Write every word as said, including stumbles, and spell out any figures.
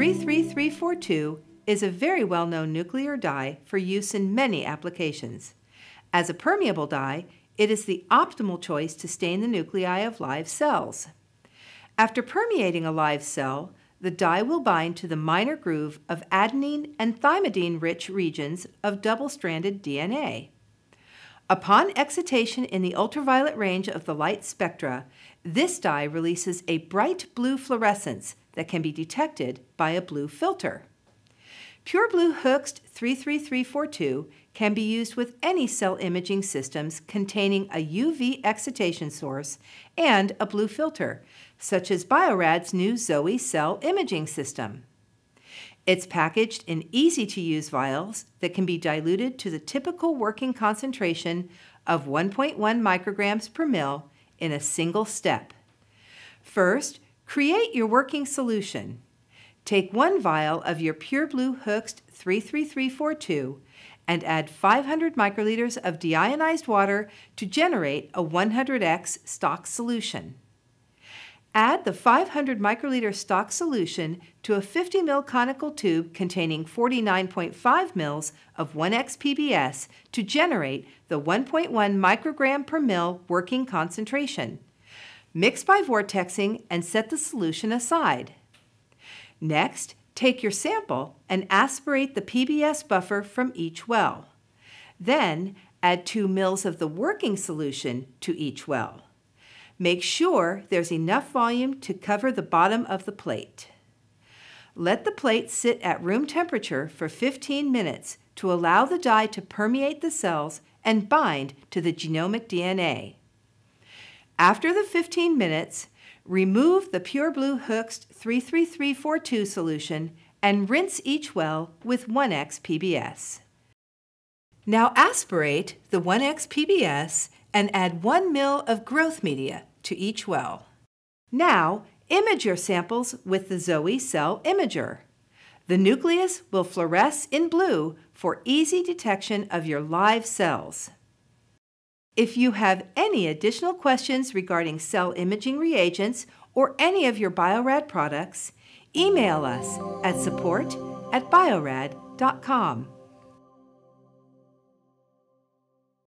three three three four two is a very well-known nuclear dye for use in many applications. As a permeable dye, it is the optimal choice to stain the nuclei of live cells. After permeating a live cell, the dye will bind to the minor groove of adenine and thymidine-rich regions of double-stranded D N A. Upon excitation in the ultraviolet range of the light spectra, this dye releases a bright blue fluorescence that can be detected by a blue filter. PureBlu Hoechst three three three four two can be used with any cell imaging systems containing a U V excitation source and a blue filter, such as Bio-Rad's new Z O E cell imaging system. It's packaged in easy-to-use vials that can be diluted to the typical working concentration of one point one micrograms per mil in a single step. First, create your working solution. Take one vial of your PureBlu Hoechst three three three four two and add five hundred microliters of deionized water to generate a one hundred X stock solution. Add the five hundred microliter stock solution to a fifty milliliter conical tube containing forty-nine point five milliliters of one X P B S to generate the one point one microgram per mil working concentration. Mix by vortexing and set the solution aside. Next, take your sample and aspirate the P B S buffer from each well. Then, add two milliliters of the working solution to each well. Make sure there's enough volume to cover the bottom of the plate. Let the plate sit at room temperature for fifteen minutes to allow the dye to permeate the cells and bind to the genomic D N A. After the fifteen minutes, remove the PureBlu Hoechst three three three four two solution and rinse each well with one X P B S. Now aspirate the one X P B S and add one milliliter of growth media to each well. Now image your samples with the Z O E Cell Imager. The nucleus will fluoresce in blue for easy detection of your live cells. If you have any additional questions regarding cell imaging reagents or any of your Bio-Rad products, email us at support at bio rad dot com.